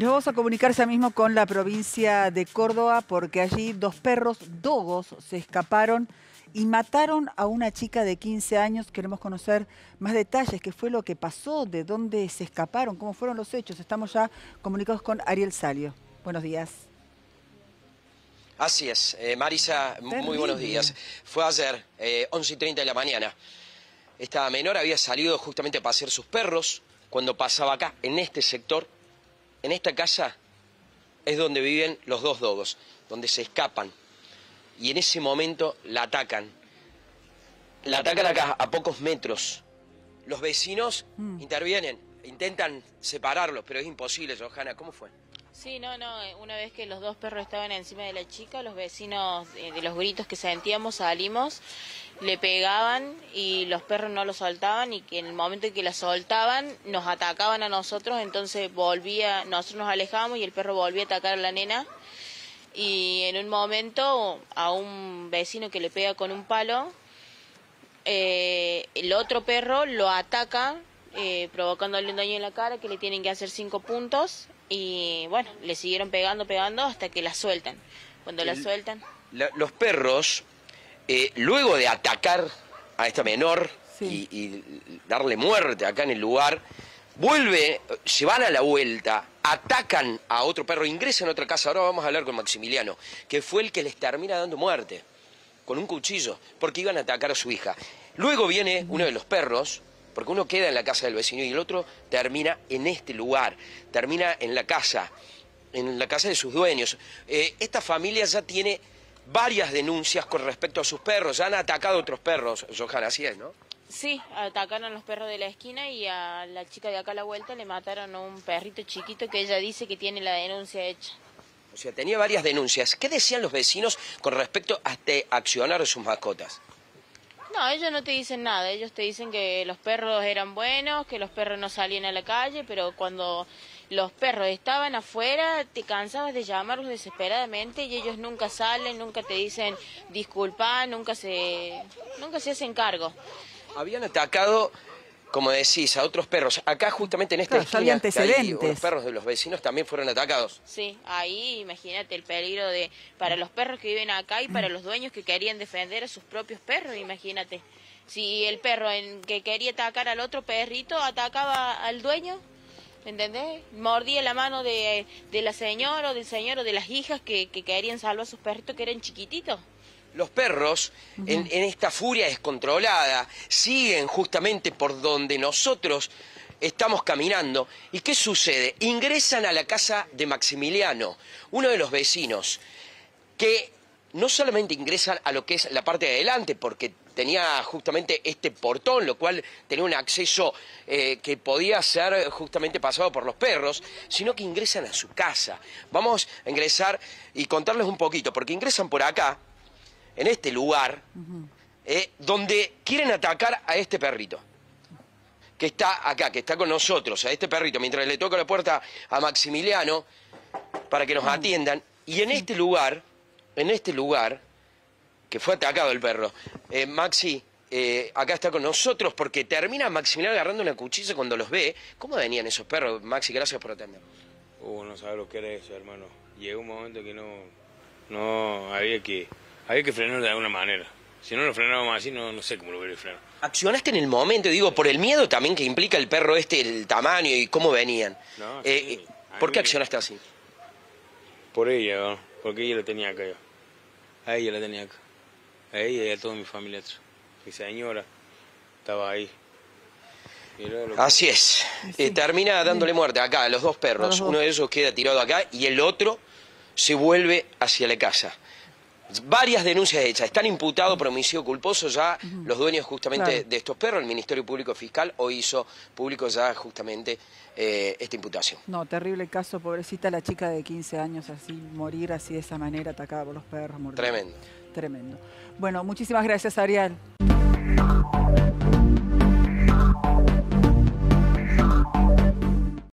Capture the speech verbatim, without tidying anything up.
nos vamos a comunicar ya mismo con la provincia de Córdoba porque allí dos perros dogos se escaparon y mataron a una chica de quince años. Queremos conocer más detalles, qué fue lo que pasó, de dónde se escaparon, cómo fueron los hechos. Estamos ya comunicados con Ariel Salio. Buenos días. Así es, eh, Marisa, Terrible. Muy buenos días. Fue ayer, eh, once y treinta de la mañana. Esta menor había salido justamente a pasear sus perros cuando pasaba acá, en este sector, en esta casa, es donde viven los dos dogos, donde se escapan. Y en ese momento la atacan. La atacan acá, a pocos metros. Los vecinos mm. intervienen, intentan separarlos, pero es imposible, Johanna. ¿Cómo fue? Sí, no, no, una vez que los dos perros estaban encima de la chica, los vecinos, eh, de los gritos que sentíamos, salimos, le pegaban y los perros no lo soltaban, y que en el momento en que la soltaban nos atacaban a nosotros, entonces volvía, nosotros nos alejábamos y el perro volvía a atacar a la nena. Y en un momento a un vecino que le pega con un palo, eh, el otro perro lo ataca, eh, provocándole un daño en la cara que le tienen que hacer cinco puntos. Y bueno, le siguieron pegando, pegando hasta que la sueltan. Cuando la sueltan... La, los perros, eh, luego de atacar a esta menor sí. y, y darle muerte acá en el lugar, vuelve, se van a la vuelta, atacan a otro perro, ingresan a otra casa. Ahora vamos a hablar con Maximiliano, que fue el que les termina dando muerte, con un cuchillo, porque iban a atacar a su hija. Luego viene uno de los perros, porque uno queda en la casa del vecino y el otro termina en este lugar, termina en la casa, en la casa de sus dueños. Eh, esta familia ya tiene varias denuncias con respecto a sus perros, ya han atacado a otros perros, Johanna, así es, ¿no? Sí, atacaron a los perros de la esquina y a la chica de acá a la vuelta le mataron a un perrito chiquito que ella dice que tiene la denuncia hecha. O sea, tenía varias denuncias. ¿Qué decían los vecinos con respecto a este accionar de sus mascotas? No, ellos no te dicen nada, ellos te dicen que los perros eran buenos, que los perros no salían a la calle, pero cuando los perros estaban afuera te cansabas de llamarlos desesperadamente y ellos nunca salen, nunca te dicen disculpa, nunca se, nunca se hacen cargo. Habían atacado, como decís, a otros perros. Acá justamente en esta claro, esquina, había antecedentes. Los perros de los vecinos también fueron atacados. Sí, ahí imagínate el peligro de para los perros que viven acá y para los dueños que querían defender a sus propios perros, imagínate. Si el perro en que quería atacar al otro perrito atacaba al dueño, ¿entendés? Mordía la mano de, de la señora o del señor o de las hijas que, que querían salvar a sus perritos que eran chiquititos. Los perros, uh-huh. en, en esta furia descontrolada, siguen justamente por donde nosotros estamos caminando. ¿Y qué sucede? Ingresan a la casa de Maximiliano, uno de los vecinos, que no solamente ingresan a lo que es la parte de adelante, porque tenía justamente este portón, lo cual tenía un acceso eh, que podía ser justamente pasado por los perros, sino que ingresan a su casa. Vamos a ingresar y contarles un poquito, porque ingresan por acá, en este lugar, uh-huh. eh, donde quieren atacar a este perrito, que está acá, que está con nosotros, a este perrito, mientras le toco la puerta a Maximiliano, para que nos uh-huh. atiendan, y en sí. este lugar, en este lugar, que fue atacado el perro, eh, Maxi, eh, acá está con nosotros, porque termina Maximiliano agarrando una cuchilla cuando los ve. ¿Cómo venían esos perros? Maxi, gracias por atendernos. Uh, no sabes lo que era eso, hermano. Llegó un momento que no, no había que... Había que frenarlo de alguna manera. Si no lo frenábamos así, no, no sé cómo lo hubiera frenado. ¿Accionaste en el momento, digo, por el miedo también que implica el perro este, el tamaño y cómo venían? No, eh, sí. ¿Por qué accionaste así? Por ella, ¿no? Porque ella la tenía acá yo. A ella la tenía acá. A ella y a toda mi familia atrás. Mi señora estaba ahí. Que... Así es. Sí. Eh, termina dándole muerte acá a los dos perros. Los dos. Uno de ellos queda tirado acá y el otro se vuelve hacia la casa. Varias denuncias hechas, están imputados por homicidio culposo ya uh-huh. los dueños justamente claro. de estos perros. El Ministerio Público Fiscal hoy hizo público ya justamente eh, esta imputación. No, terrible caso, pobrecita la chica de quince años, así, morir así de esa manera, atacada por los perros. Mordidos. Tremendo. Tremendo. Bueno, muchísimas gracias, Ariel.